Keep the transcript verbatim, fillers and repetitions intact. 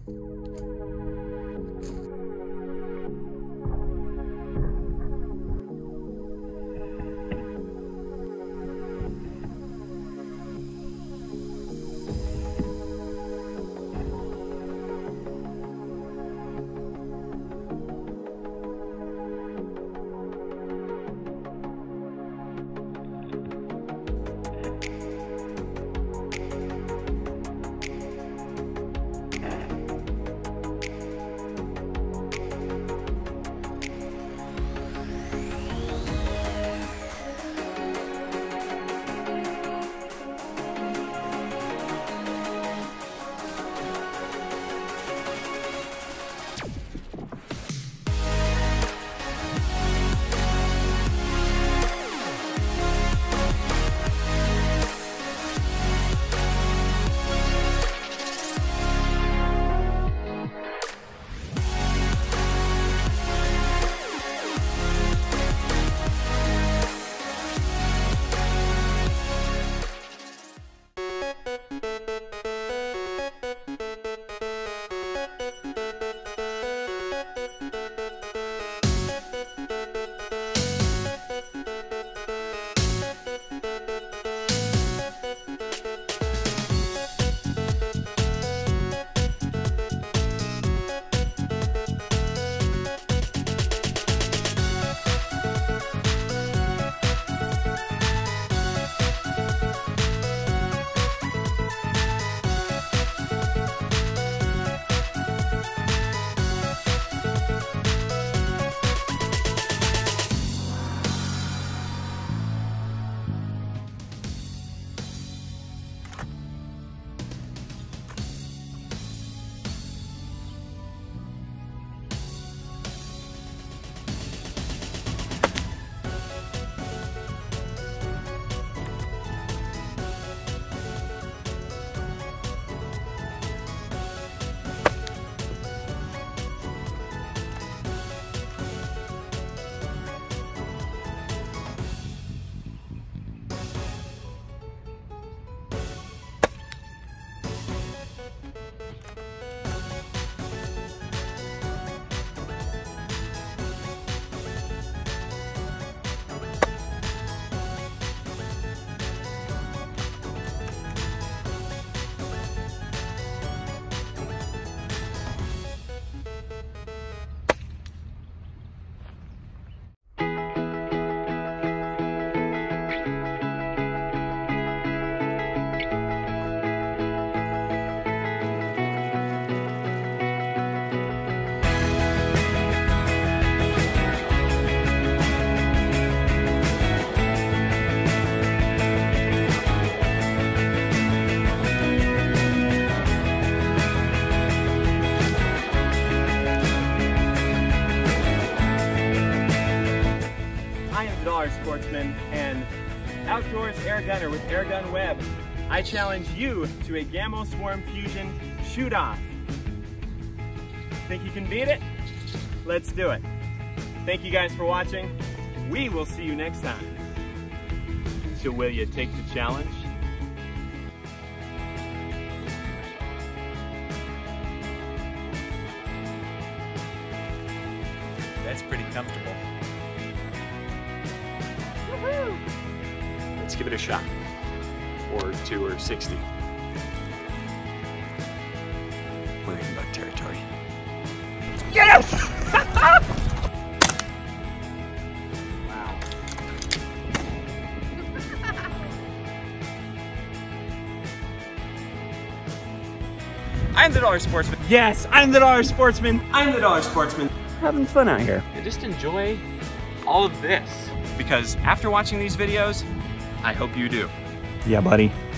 Sportsman and Outdoors Airgunner with AirgunWeb. I challenge you to a GAMO Swarm Fusion shoot-off. Think you can beat it? Let's do it. Thank you guys for watching. We will see you next time. So will you take the challenge? That's pretty comfortable. Woohoo! Let's give it a shot. Or two or sixty. We're in bug territory. Yes! Wow. I'm the Dollar Sportsman. Yes, I'm the Dollar Sportsman. I'm the Dollar Sportsman. Having fun out here. And just enjoy all of this. Because after watching these videos, I hope you do. Yeah, buddy.